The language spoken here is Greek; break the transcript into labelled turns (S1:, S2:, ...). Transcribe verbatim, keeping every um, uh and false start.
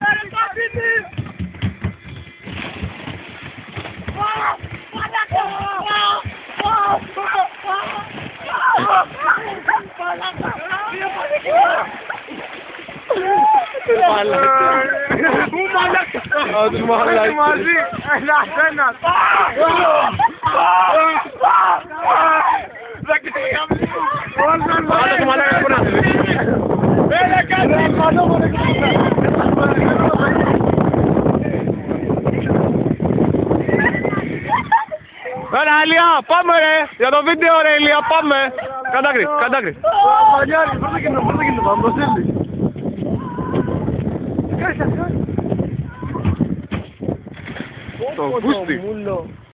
S1: Πού μαλάκα!
S2: Α, τους μαλάκες.
S1: Μαζί! Ένας, ένας! Δεν ξέραμε!
S2: Άλλος ο μαλάκας που να θέλει.
S1: Έλα κάτι!
S2: Έλα, Ηλία, πάμε ρε! Για το βίντεο ρε, Ηλία, πάμε! Κατάκρι, κατάκρι.
S1: Πανιάρη, πρώτα κινητό, πρώτα κινητό, πάμε, το στέλνει.
S2: Το πούστη.